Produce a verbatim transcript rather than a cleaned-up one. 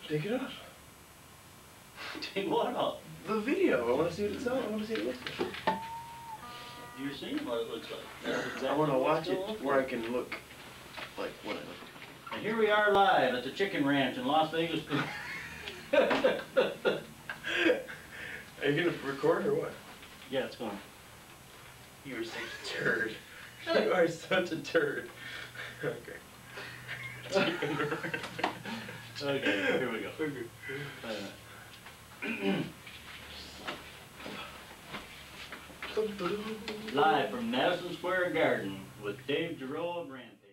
Take it off. Take what off? The video. I want to see what it's on. I want to see what it looks like. You're seeing what it looks like. That's exactly I want to watch it look where like. I can look like what I look. And here we are live at the Chicken Ranch in Las Vegas. Are you going to record or what? Yeah, it's going. You are such a turd. You are such a turd. Okay. Okay, here we go. Live from Madison Square Garden with Dave Gerow of Rampage.